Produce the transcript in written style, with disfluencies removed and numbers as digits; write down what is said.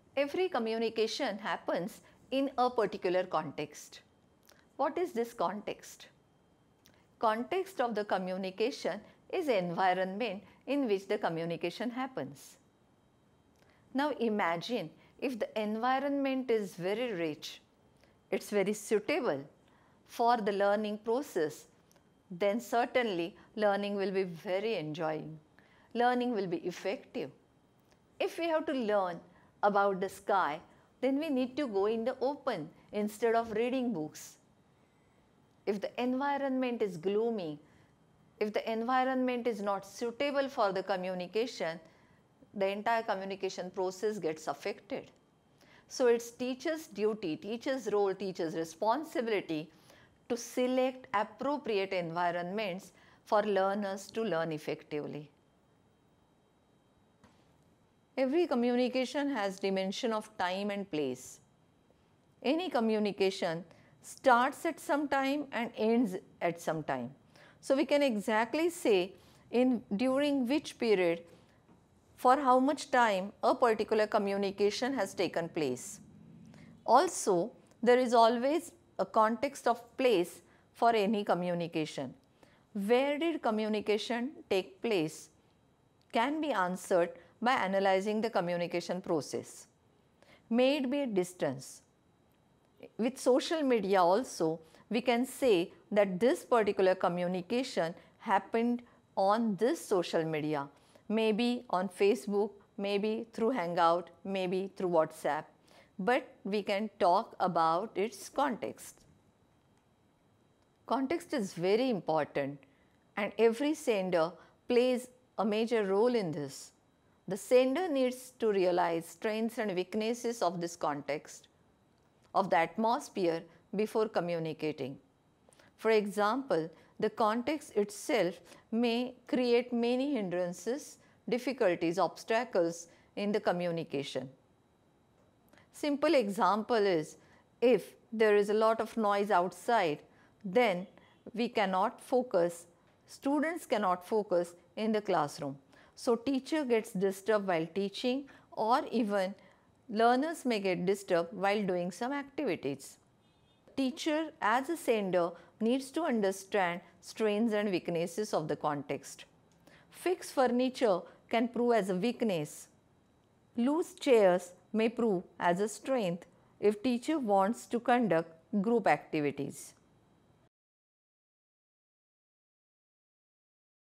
Every communication happens in a particular context. What is this context? Context of the communication is the environment in which the communication happens. Now imagine if the environment is very rich, it's very suitable for the learning process, then certainly learning will be very enjoying. Learning will be effective. If we have to learn about the sky, then we need to go in the open instead of reading books. If the environment is gloomy, if the environment is not suitable for the communication, the entire communication process gets affected. So it's teacher's duty, teacher's role, teacher's responsibility to select appropriate environments for learners to learn effectively. Every communication has dimension of time and place. Any communication starts at some time and ends at some time. So we can exactly say during which period, for how much time a particular communication has taken place. Also, there is always a context of place for any communication. Where did communication take place can be answered by analyzing the communication process. May it be a distance. With social media also, we can say that this particular communication happened on this social media, maybe on Facebook, maybe through Hangout, maybe through WhatsApp, but we can talk about its context. Context is very important and every sender plays a major role in this. The sender needs to realize strengths and weaknesses of this context, of the atmosphere before communicating. For example, the context itself may create many hindrances, difficulties, obstacles in the communication. Simple example is, if there is a lot of noise outside, then we cannot focus, students cannot focus in the classroom. So teacher gets disturbed while teaching, or even learners may get disturbed while doing some activities. Teacher as a sender needs to understand strengths and weaknesses of the context. Fixed furniture can prove as a weakness. Loose chairs may prove as a strength if teacher wants to conduct group activities.